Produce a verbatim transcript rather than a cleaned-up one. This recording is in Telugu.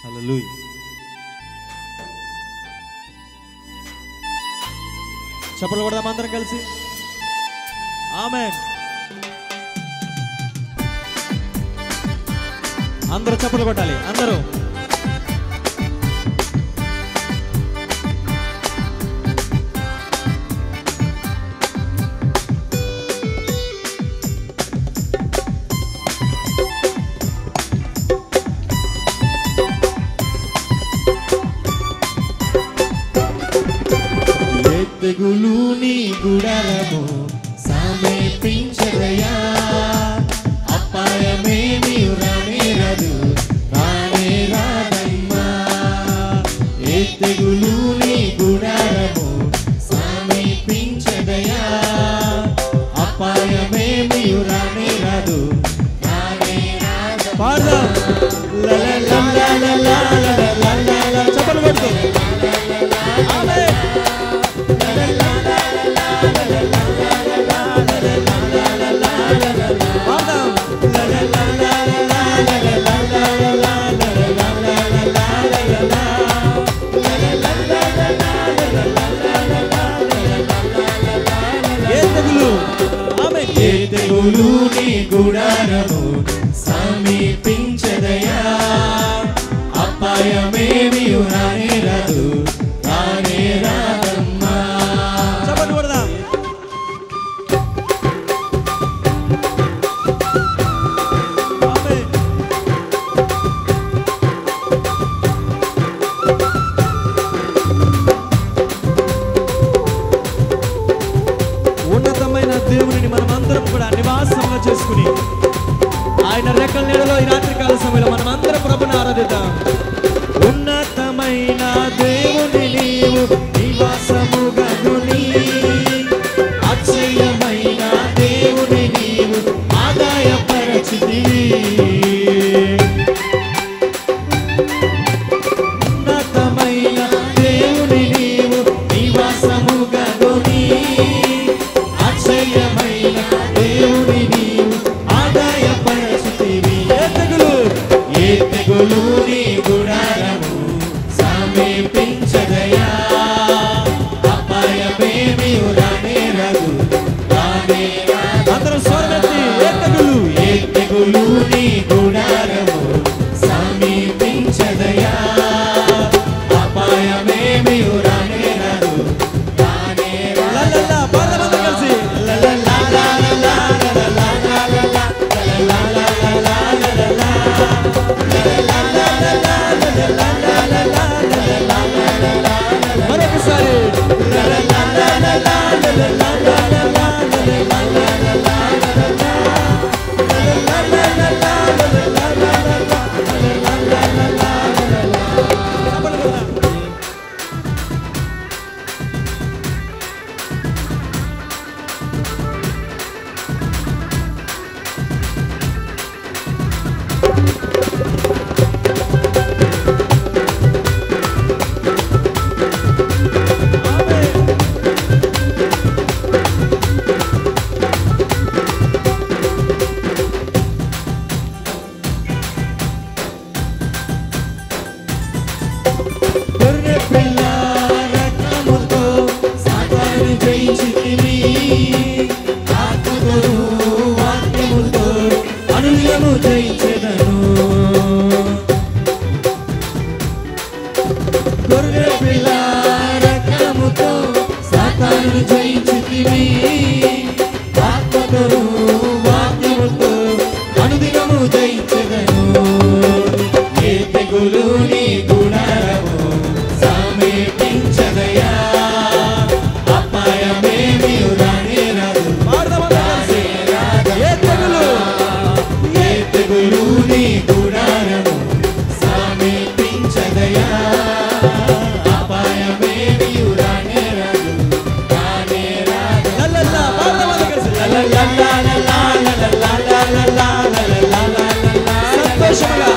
హల్లెలూయా. చప్పట్లు కొడదాం అందరం కలిసి. ఆమేన్. అందరూ చప్పట్లు కొట్టాలి. అందరూ తెగులు నీ గుడారము సమీపించదయా, అపాయమేమి రానేరదు రానే రాదమ్మా. ఏ తెగులు నీ గుడారము సమీపించదయా, అపాయమేమి రానేరదు రానే రాదమ్మా. పాడదాం. చప్పట్లు కొడుతూ ఆమేన్. ఏ తెగులు నీ గుడారము సమీపించదయా, అపాయమేమి రానేరదు రానే రాదమ్మా. చప్పట్లు కొడదాం. ఆమేన్. ఉన్నతమైన దేవునిని మనమందరం కూడా నివాసంగా చేసుకుని ఆయన రెక్కల నీడలో ఈ రాత్రికాల సమయంలో మనమందరం ప్రభుని ఆరాధిద్దాం. ఉన్నతమైన దేవుని నీవు నివాసముగా కొని, అక్షయమైన దేవుని నీవు ఆదాయపరచితివి. ఉన్నతమైన దేవుని నీవు నివాసముగా కొని, అక్షయమైన దేవుని నీవు ఆదాయపరచితివి. ఏ తెగులు ఏ తెగులు నీ గుడారము సమీపించదయా, అపాయమేమి రానేరదు రానే రాదు. అందరూ స్వరమెత్తి ఏ తెగులు ఏ తెగులు నీ గుడారము సమీపించదయా, అపాయమేమి రానేరదు రానే రాదు. లల్లల్లా పాడదాం కలిసి. మరొకసారి గొర్రె పిల్ల రక్తముతో సాతాను జయించితివి, ఆత్మతోను వాక్యముతో అనుదినము జయించెదను. గొర్రె పిల్ల రక్తముతో సాతాను జయించితివి, ఆత్మతోను వాక్యముతో అనుదినము జయించెదను. ఏ తెగులు నీ గుడారము సమీపించదయా, అపాయమేమి రానేరదు పాడదాం కలిసి. ఏ తెగులు ఏ తెగులు నీ గుడారము సమీపించదయా, అపాయమేమి రానేరదు రానే రాదు. లల్లల్లా పాడదాం కలిసి. లల్లల్లా లల్లల్లా లల్లల్లా లల్లల్లా లల్లల్లా లల్లల్లా. సంతోషముగా